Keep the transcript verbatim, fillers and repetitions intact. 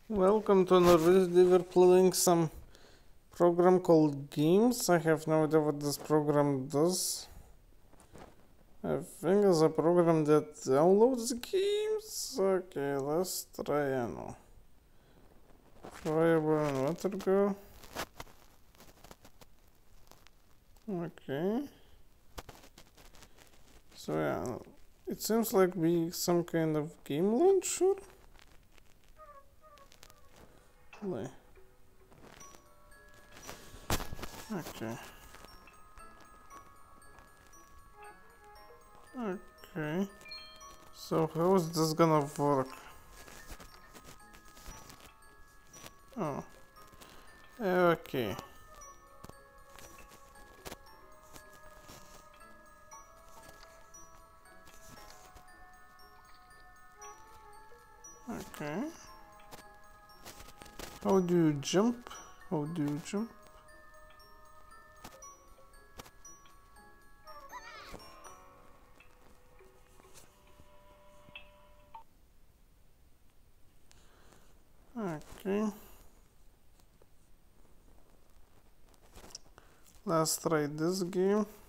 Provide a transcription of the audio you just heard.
Welcome to another video. We're playing some program called games. I have no idea what this program does. I think it's a program that downloads games. Okay, let's try it now. Fireball and water go. Okay. So yeah, it seems like be some kind of game launcher. Play. Okay. Okay. So how is this gonna work? Oh. Okay. Okay. How do you jump? How do you jump? Okay. Let's try this game.